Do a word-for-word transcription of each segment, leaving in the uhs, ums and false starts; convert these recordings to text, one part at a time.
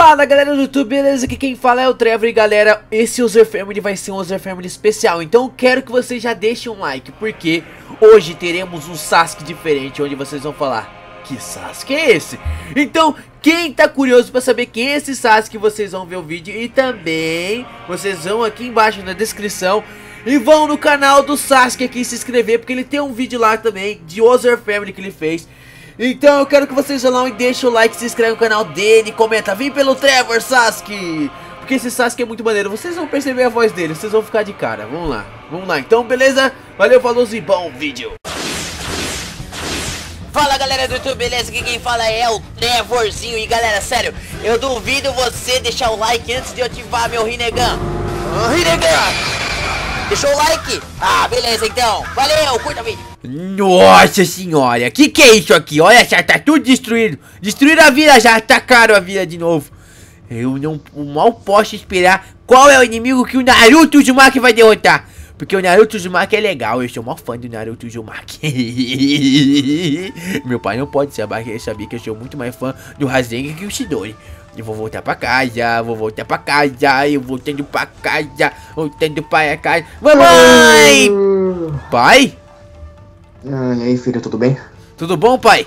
Fala galera do YouTube, beleza? Aqui quem fala é o Trevor e galera, esse User Family vai ser um User Family especial. Então eu quero que vocês já deixem um like, porque hoje teremos um Sasuke diferente, onde vocês vão falar: que Sasuke é esse? Então quem tá curioso pra saber quem é esse Sasuke, vocês vão ver o vídeo. E também vocês vão aqui embaixo na descrição e vão no canal do Sasuke aqui se inscrever, porque ele tem um vídeo lá também de User Family que ele fez. Então eu quero que vocês vão lá e deixem o like, se inscrevem no canal dele e comenta: vem pelo Trevor Sasuke! Porque esse Sasuke é muito maneiro, vocês vão perceber a voz dele, vocês vão ficar de cara. Vamos lá, vamos lá então, beleza? Valeu, falou e bom vídeo! Fala galera do YouTube, beleza? Aqui quem fala é o Trevorzinho. E galera, sério, eu duvido você deixar o like antes de eu ativar meu Rinnegan. Oh, Rinnegan! Deixou o like? Ah, beleza então. Valeu, curta o vídeo. Nossa senhora, que que é isso aqui? Olha só, tá tudo destruído. Destruíram a vila já, atacaram a vila de novo. Eu não mal posso esperar qual é o inimigo que o Naruto Uzumaki vai derrotar. Porque o Naruto Uzumaki é legal, eu sou mó fã do Naruto Uzumaki. Meu pai não pode saber, ele sabia que eu sou muito mais fã do Rasengan que o Chidori. Eu vou voltar pra casa, vou voltar pra casa, eu voltando pra casa, voltando pra casa. Mamãe! Uh... Pai? Ah, e aí, filho, tudo bem? Tudo bom, pai?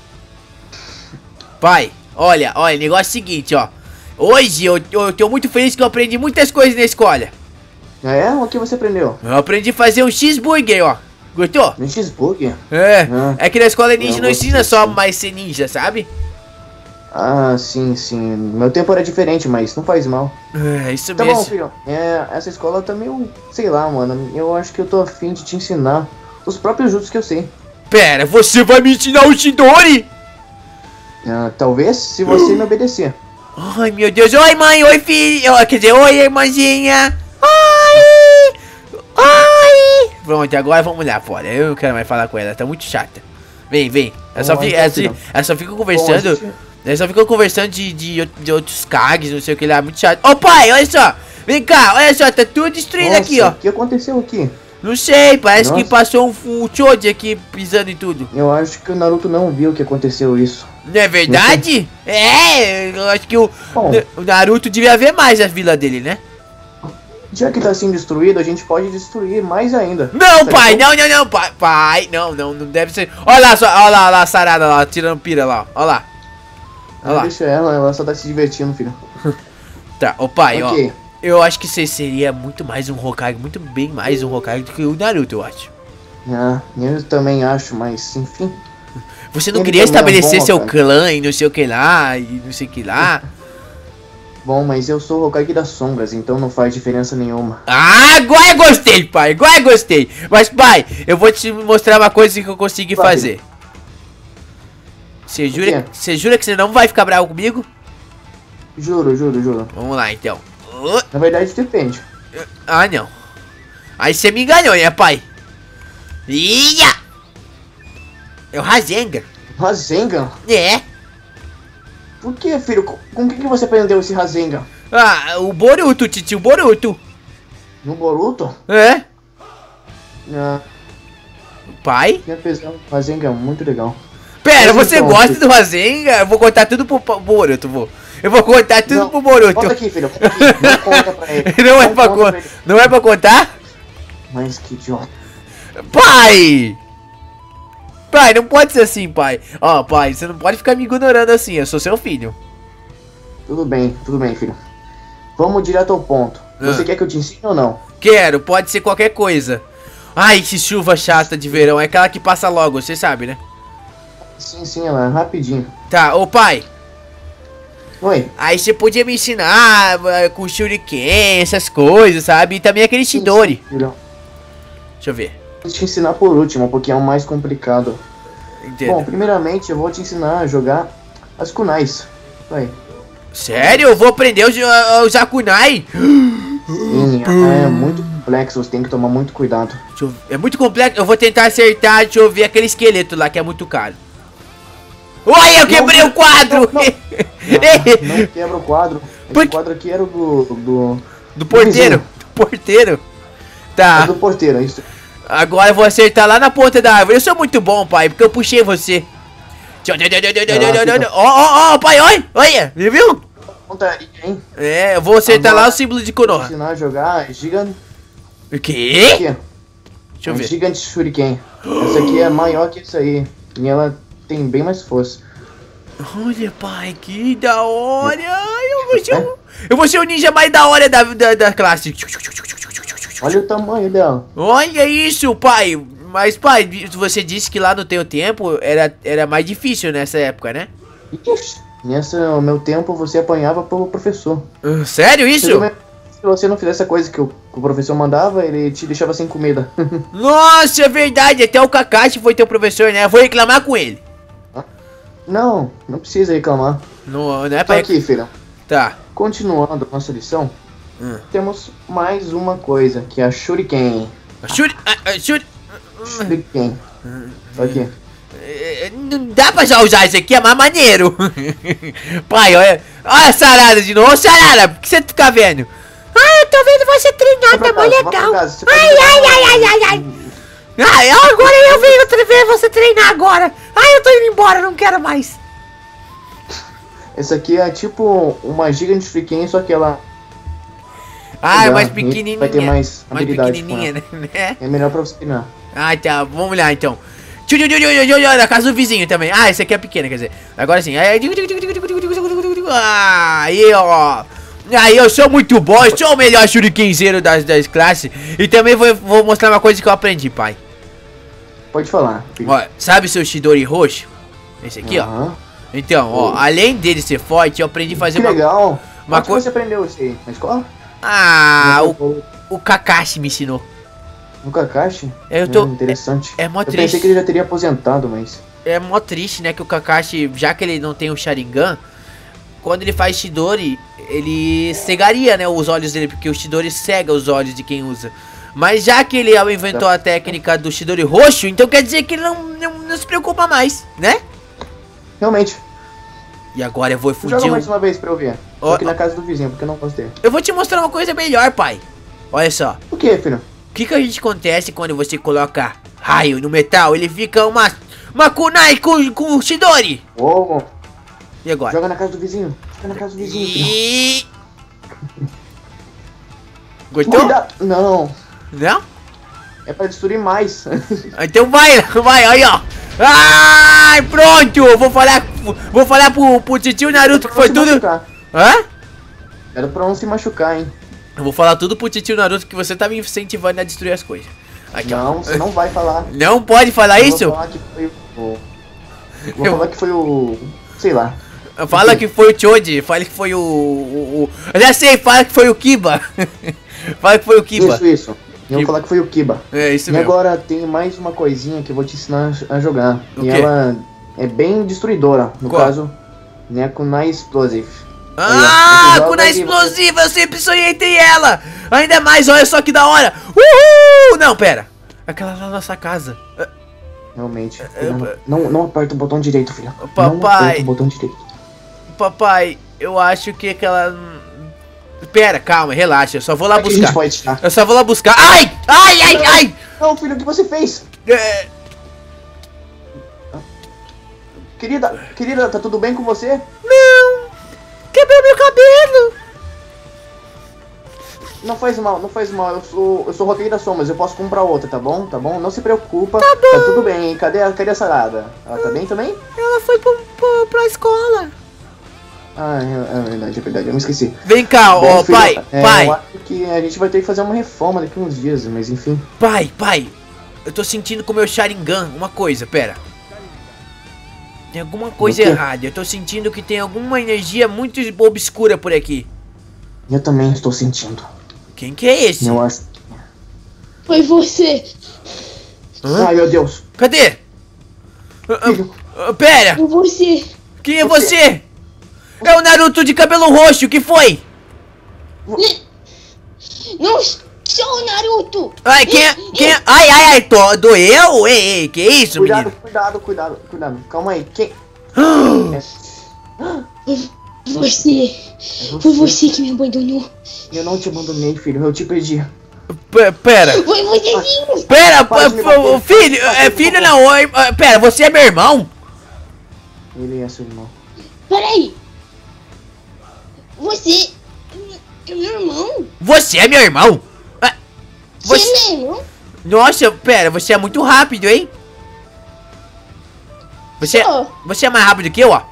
Pai, olha, olha, o negócio é o seguinte, ó. Hoje eu, eu tô muito feliz que eu aprendi muitas coisas na escola. Ah, é? O que você aprendeu? Eu aprendi a fazer um cheeseburger, ó. Gostou? Um cheeseburger? É, ah, é que na escola ninja não, não ensina só sim. mais ser ninja, sabe? Ah, sim, sim. Meu tempo era diferente, mas não faz mal. É, isso Tá mesmo. bom, filho. É, essa escola tá meio... sei lá, mano. Eu acho que eu tô afim de te ensinar os próprios jutsus que eu sei. Pera, você vai me ensinar o Chidori? Ah, talvez, se você me obedecer. Ai, meu Deus. Oi, mãe. Oi, filho. Quer dizer, oi, irmãzinha. Oi. Oi. Pronto, agora vamos lá fora. Eu não quero mais falar com ela, tá muito chata. Vem, vem. Ela só, Bom, fica, então, ela, filho. ela só fica conversando. Bom, Ela só fica conversando de, de, de outros Kages, não sei o que lá. Muito chato. Ô, pai, olha só. Vem cá, olha só. Tá tudo destruído Nossa, aqui, ó. o que aconteceu aqui? Não sei, parece Nossa. que passou um, um Choji aqui pisando em tudo. Eu acho que o Naruto não viu que aconteceu isso. Não é verdade? É, eu acho que o, Bom. o Naruto devia ver mais a vila dele, né? Já que tá assim destruído, a gente pode destruir mais ainda. Não, Tá pai, bom? não, não, não, pai, pai, não, não, não deve ser. Olha lá, só, olha lá, olha lá, a sarada lá, tirando pira lá, olha lá. Olha Ah, lá. deixa ela, ela só tá se divertindo, filho. Tá, ô pai, Ok. ó. Eu acho que você seria muito mais um Hokage, muito bem mais um Hokage do que o Naruto, eu acho. Ah, eu também acho, mas enfim. Você não Ele queria também é estabelecer bom, seu Hokage. clã e não sei o que lá, e não sei o que lá? Bom, mas eu sou o Hokage das sombras, então não faz diferença nenhuma. Ah, agora eu gostei, pai, agora eu gostei. Mas, pai, eu vou te mostrar uma coisa que eu consegui Vai. fazer. Você jura, quê? você jura que você não vai ficar bravo comigo? Juro, juro, juro. Vamos lá, então. Uh, Na verdade, depende. Ah, não. Aí você me enganou, né, pai? Ia! É o Rasengan. Rasengan? É. Por que, filho? Com, com que, que você aprendeu esse Rasengan? Ah, o Boruto, titio Boruto. No Boruto? É? Ah, Pai? tinha pensado no Rasengan, muito legal. Pera, Mas você então, gosta filho. do Rasengan? Eu vou contar tudo pro pro Boruto, vou. Eu vou contar tudo Não, pro Boruto. Conta aqui, filho. Conta aqui. Não conta pra ele. Não é pra conta contar. ele. Não é pra contar? Mas que idiota. Pai! Pai, não pode ser assim, pai. Ó, pai, você não pode ficar me ignorando assim. Eu sou seu filho. Tudo bem, tudo bem, filho. Vamos direto ao ponto. Você Ah. quer que eu te ensine ou não? Quero, pode ser qualquer coisa. Ai, que chuva chata de verão. É aquela que passa logo, você sabe, né? Sim, sim, ela é rapidinho. Tá, ô pai. Oi. Aí você podia me ensinar uh, com shuriken, essas coisas, sabe? E também aquele Sim, Chidori. sim, filho. Deixa eu ver. Vou te ensinar por último, porque é o mais complicado. Entendo. Bom, primeiramente eu vou te ensinar a jogar as kunais. Vai. Sério? Eu vou aprender os, uh, os Akunai? Sim, é muito complexo, você tem que tomar muito cuidado. Deixa eu- É muito complexo. Eu vou tentar acertar. Deixa eu ver aquele esqueleto lá que é muito caro. Olha, eu quebrei Não, o quadro! não, Não, não quebra o quadro. Esse Por quê? quadro aqui era o do. do. Do porteiro. vizinho. Do porteiro. Tá. É do porteiro, é isso. Agora eu vou acertar lá na ponta da árvore. Eu sou muito bom, pai, porque eu puxei você. Ó, ó, ó, pai, olha, olha, viu? Pontaria, hein? É, eu vou acertar Agora, lá o símbolo de Vou Konoha. ensinar a jogar gigante. O quê? Aqui, Deixa eu um ver. gigante shuriken. Essa aqui é maior que isso aí. E ela tem bem mais força. Olha, pai, que da hora. Eu vou ser o, eu vou ser o ninja mais da hora da, da, da classe. Olha o tamanho dela. Olha isso, pai. Mas, pai, você disse que lá no teu tempo era, era mais difícil nessa época, né? Ixi, nessa, no meu tempo, você apanhava pelo professor. Uh, sério isso? Se você não fizesse a coisa que o, que o professor mandava, ele te deixava sem comida. Nossa, é verdade. Até o Kakashi foi teu professor, né? Eu vou reclamar com ele. Não, não precisa reclamar. Não, não é Tá pra... aqui, filho. Tá. Continuando a nossa lição, Hum. temos mais uma coisa, que é a shuriken. Shuri... ah, ah, Shuri... Shuriken. Tá aqui. Eh, Não dá pra já usar isso aqui, é mais maneiro. Pai, olha. Olha a Sarada de novo. Ô, Sarada, por que você fica vendo? Ah, eu tô vendo você treinar, tá mó legal. Ai, ai, ai, ai, ai, ai. Ai, agora eu venho outra vez você treinar agora. Ai, eu tô indo embora, não quero mais. Essa aqui é tipo uma gigante shuriken, só que ela Ah, é Já, mais e pequenininha. vai ter mais mais habilidade pequenininha, né? é melhor pra você treinar. Ah, tá. Vamos lá, então. Tchu, tchu, tchu, tchu, tchu, tchu, na casa do vizinho também. Ah, esse aqui é pequeno, quer dizer. Agora sim. Aí, aí, ó. Aí, eu sou muito bom. Eu sou o melhor shurikenzeiro das, das classes. E também vou, vou mostrar uma coisa que eu aprendi, pai. Pode falar, filho. Ó, sabe o seu Chidori roxo? Esse aqui, ó. Aham. Então, ó. Além dele ser forte, eu aprendi a fazer Que uma... legal. uma Onde coisa- você aprendeu isso aí? Na escola? Ah, o, No, o Kakashi me ensinou. no Kakashi? Eu tô... Hum, interessante. É mó Eu triste. pensei que ele já teria aposentado, mas... É mó triste, né, que o Kakashi, já que ele não tem o Sharingan, quando ele faz Chidori, ele cegaria, né, os olhos dele, porque o Chidori cega os olhos de quem usa. Mas já que ele inventou a técnica do Chidori roxo, então quer dizer que ele não, não, não se preocupa mais, né? Realmente. E agora eu vou Joga fugir. mais uma vez pra eu ver. Ó, Tô aqui ó. na casa do vizinho, porque eu não gostei. Eu vou te mostrar uma coisa melhor, pai. Olha só. O que, filho? O que que a gente acontece quando você coloca raio no metal? Ele fica uma... Uma kunai com, com Chidori. Ô, E agora? joga na casa do vizinho. Joga na casa do vizinho, filho. E... Gostou? Cuidado. Não, Não? é pra destruir mais. Então vai, vai, aí ó. Ai, pronto. Eu vou falar, vou falar pro, pro titio Naruto que foi Pra não se tudo. machucar. Hã? Era pra não se machucar, hein. Eu vou falar tudo pro titio Naruto que você tá me incentivando a destruir as coisas. Aqui, ó. Não, você não vai falar. Não pode falar Eu isso? Vou falar que foi o... Vou Eu- falar que foi o... Sei lá. Fala que foi o Choji, fala que foi o, o, o... Eu já sei, fala que foi o Kiba. Fala que foi o Kiba. Isso, isso. Eu vou Kiba. falar que foi o Kiba. É isso E mesmo. agora tem mais uma coisinha que eu vou te ensinar a jogar. O e quê? ela é bem destruidora. No Qual? caso, né, Kunai Explosive. Ah, Aí, ó, você Kunai joga e explosiva, eu sempre sonhei em ter ela. Ainda mais, olha só que da hora. Uhul! Não, pera. Aquela lá na nossa casa. Ah, Realmente. eu- Não, não, não aperta o botão direito, filho. Não Papai. aperta o botão direito. Papai, eu acho que aquela... Pera, calma, relaxa, eu só vou lá Como é que a gente buscar. pode tirar? Eu só vou lá buscar. Ai! Ai, ai, ai! Não, filho, o que você fez? É, Querida, querida, tá tudo bem com você? Não! Quebrou meu cabelo! Não faz mal, não faz mal. Eu sou, eu sou Roquei da Sombras, eu posso comprar outra, tá bom? Tá bom? Não se preocupa. Tá bom. Tá tudo bem. Cadê, a- cadê a Sarada? Ela tá bem também? Ela foi pro, pro, pra escola. Ah, é, é verdade, é verdade. Eu me esqueci. Vem cá, Bom, ó, filho, pai, é, pai, Eu acho que a gente vai ter que fazer uma reforma daqui uns dias, mas enfim. pai, pai. Eu tô sentindo com o meu Sharingan uma coisa, pera. Tem alguma coisa O quê? errada. Eu tô sentindo que tem alguma energia muito obscura por aqui. Eu também estou sentindo. Quem que é esse? Eu acho. Foi você! Hã? Ai, meu Deus. Cadê? Ah, Filho, ah, pera, Foi você! quem é Você- você? É o Naruto de cabelo roxo, o que foi? Não sou o Naruto! Ai, quem é? Quem é? Ai, ai, ai, tô, doeu? Ei, ei, que isso, cuidado, menino? cuidado, cuidado, cuidado. Calma aí. Quem? Foi você! É Foi você que me abandonou! Eu não te abandonei, filho. Eu te perdi. P- Pera, Foi você sim! pera, Para p- de me p- bater. filho, Para é de me filho bater. não, oi, ah, pera, você é meu irmão? Ele é seu irmão. Peraí! Você é meu irmão. Você é meu irmão? Ah, Você você... é meu irmão? Nossa, pera, você é muito rápido, hein? Você, Sou. você é mais rápido que eu, ó.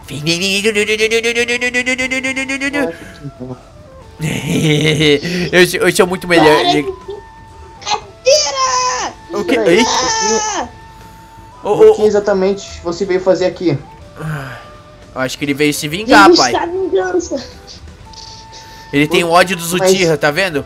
eu, sou- eu sou muito melhor. Para de brincadeira! O que? Peraí, Ih, Ah! ô, O que ô, ô. exatamente você veio fazer aqui? Eu acho que ele veio se vingar, Vem pai. buscar vingança. Ele tem ódio do Mas- Uchiha, tá vendo?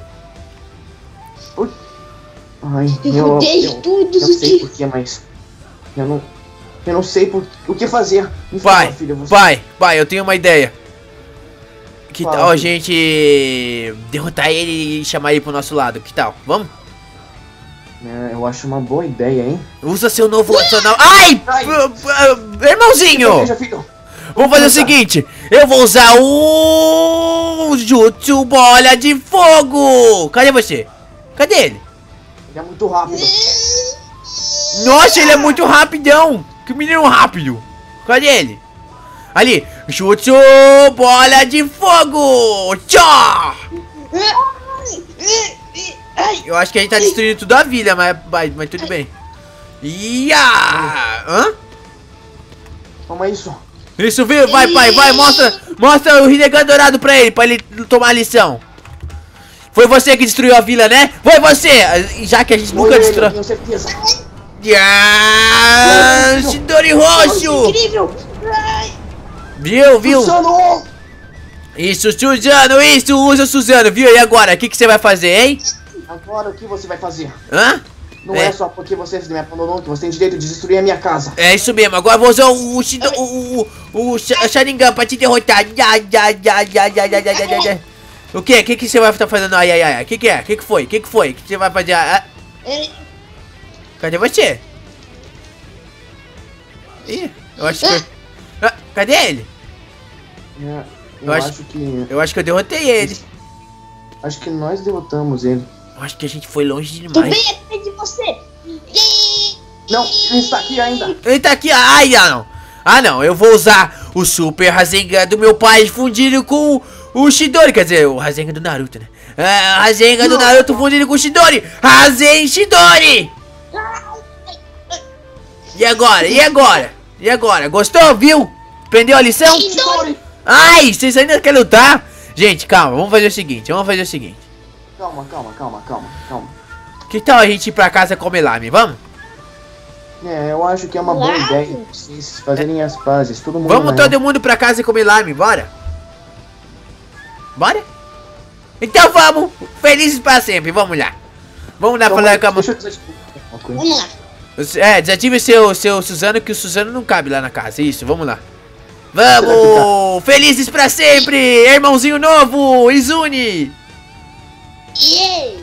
Ai, Eu eu, odeio eu, tudo eu isso sei aqui. porquê, mas eu não, eu não sei por, o que fazer. Me Pai, fala, filha, você- pai, pai, eu tenho uma ideia. Que Fala, tal a filho. gente derrotar ele e chamar ele pro nosso lado? Que tal? Vamos? É, eu acho uma boa ideia, hein? Usa seu novo adicional. Ai! Ai. p- p- Irmãozinho! Veja, filho. Vamos fazer o Usa. seguinte: eu vou usar o Jutsu Bola de Fogo! Cadê você? Cadê ele? Ele é muito rápido. Nossa, ele é muito rapidão! Que menino rápido! Cadê ele? Ali! Jutsu Bola de Fogo! Tchá! Ai, Eu acho que a gente tá destruindo tudo a vila, mas, mas, mas tudo bem. Ia! Hã? Toma isso. Isso, viu? Vai, pai, vai, mostra, mostra o Rinnegan dourado pra ele, pra ele tomar a lição. Foi você que destruiu a vila, né? Foi você! Já que a gente nunca Foi ele, eu destruiu. tenho certeza. Ah, Chidori roxo! incrível! Ai, Viu, viu? Suzano! Isso, Suzano, isso, usa o Suzano, viu? E agora, o que, que você vai fazer, hein? Agora o que você vai fazer? Hã? Não É. é, só porque você me abandonou que você tem direito de destruir a minha casa. É isso mesmo, agora eu vou usar o, o, Shido- o, o, o Sha- Sharingan pra te derrotar. Ya, ya, ya, ya, ya, ya, ya, ya, ya. O que? O que, que você vai estar fazendo? Ai, ai, ai. O que, que é? O que, que foi? O que, que foi? O que você vai fazer? Ah, ele- cadê você? Ih, eu acho que. Ah, cadê ele? É, eu, Eu acho- acho que. Eu acho que eu derrotei ele. Acho que nós derrotamos ele. Eu acho que a gente foi longe Tô demais. bem atrás de você! Ih, Não, ele está aqui ainda. Ele tá aqui. Ai, ah, não. Ah, não. Eu vou usar o Super Rasengan do meu pai fundido com o Chidori. Quer dizer, o Rasengan do Naruto, né? Ah, o Rasengan do Naruto fundido com o Chidori. Rasen Chidori. E agora? E agora? E agora? Gostou, viu? Aprendeu a lição? Chidori! Ai, vocês ainda querem lutar? Gente, calma. Vamos fazer o seguinte. Vamos fazer o seguinte. Calma, calma, calma, calma, calma. Que tal a gente ir pra casa comer lame? Vamos? É, eu acho que é uma boa Claro. ideia vocês fazerem as pazes, todo mundo. Vamos né? todo mundo pra casa comer lame, bora? Bora? Então vamos! Felizes pra sempre, vamos lá! Vamos lá Então, falar com a deixa eu dizer uma coisa. Vamos lá! É, desative seu, seu Suzano, que o Suzano não cabe lá na casa. Isso, vamos lá. Vamos! Felizes pra sempre! Irmãozinho novo! Izuni! Yay!